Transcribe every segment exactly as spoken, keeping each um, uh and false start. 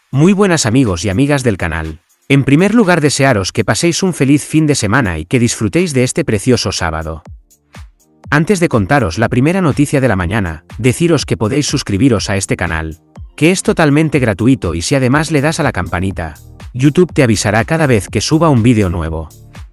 Muy buenas amigos y amigas del canal. En primer lugar, desearos que paséis un feliz fin de semana y que disfrutéis de este precioso sábado. Antes de contaros la primera noticia de la mañana, deciros que podéis suscribiros a este canal, que es totalmente gratuito, y si además le das a la campanita, YouTube te avisará cada vez que suba un vídeo nuevo.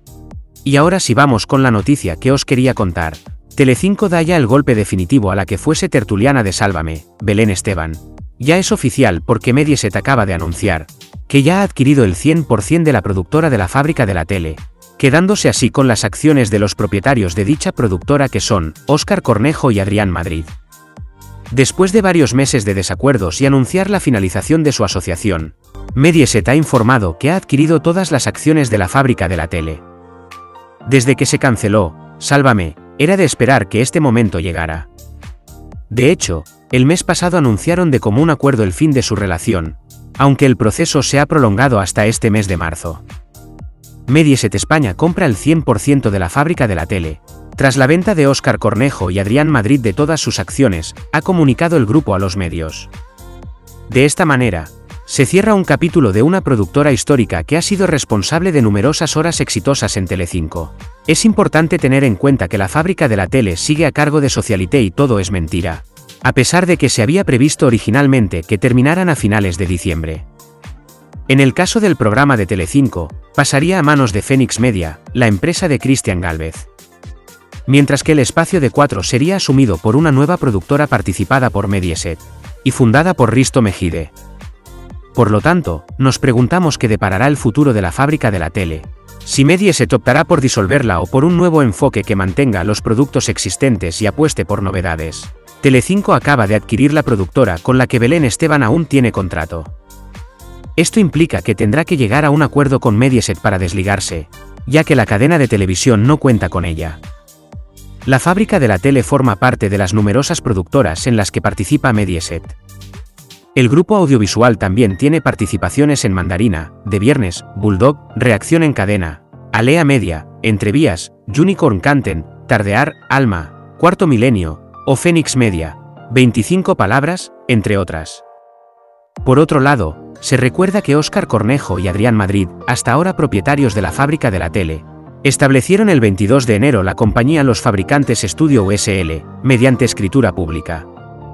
Y ahora sí, vamos con la noticia que os quería contar. Telecinco da ya el golpe definitivo a la que fuese tertuliana de Sálvame, Belén Esteban. Ya es oficial porque Mediaset acaba de anunciar que ya ha adquirido el cien por cien de la productora de La Fábrica de la Tele, quedándose así con las acciones de los propietarios de dicha productora, que son Óscar Cornejo y Adrián Madrid. Después de varios meses de desacuerdos y anunciar la finalización de su asociación, Mediaset ha informado que ha adquirido todas las acciones de La Fábrica de la Tele. Desde que se canceló Sálvame, era de esperar que este momento llegara. De hecho, el mes pasado anunciaron de común acuerdo el fin de su relación, aunque el proceso se ha prolongado hasta este mes de marzo. Mediaset España compra el cien por ciento de La Fábrica de la Tele. Tras la venta de Óscar Cornejo y Adrián Madrid de todas sus acciones, ha comunicado el grupo a los medios. De esta manera, se cierra un capítulo de una productora histórica que ha sido responsable de numerosas horas exitosas en Telecinco. Es importante tener en cuenta que La Fábrica de la Tele sigue a cargo de Socialité y Todo es Mentira, a pesar de que se había previsto originalmente que terminaran a finales de diciembre. En el caso del programa de Telecinco, pasaría a manos de Fénix Media, la empresa de Cristian Gálvez. Mientras que el espacio de Cuatro sería asumido por una nueva productora participada por Mediaset y fundada por Risto Mejide. Por lo tanto, nos preguntamos qué deparará el futuro de La Fábrica de la Tele, si Mediaset optará por disolverla o por un nuevo enfoque que mantenga los productos existentes y apueste por novedades. Telecinco acaba de adquirir la productora con la que Belén Esteban aún tiene contrato. Esto implica que tendrá que llegar a un acuerdo con Mediaset para desligarse, ya que la cadena de televisión no cuenta con ella. La Fábrica de la Tele forma parte de las numerosas productoras en las que participa Mediaset. El grupo audiovisual también tiene participaciones en Mandarina, De Viernes, Bulldog, Reacción en Cadena, Alea Media, Entrevías, Unicorn Canten, Tardear, Alma, Cuarto Milenio o Fénix Media, veinticinco palabras, entre otras. Por otro lado, se recuerda que Óscar Cornejo y Adrián Madrid, hasta ahora propietarios de La Fábrica de la Tele, establecieron el veintidós de enero la compañía Los Fabricantes Studio U S L, mediante escritura pública.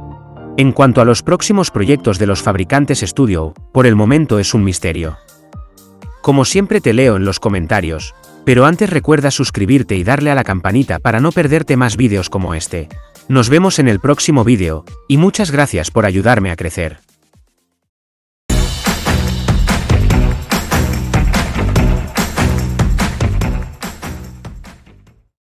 En cuanto a los próximos proyectos de Los Fabricantes Studio, por el momento es un misterio. Como siempre, te leo en los comentarios, pero antes recuerda suscribirte y darle a la campanita para no perderte más vídeos como este. Nos vemos en el próximo vídeo, y muchas gracias por ayudarme a crecer.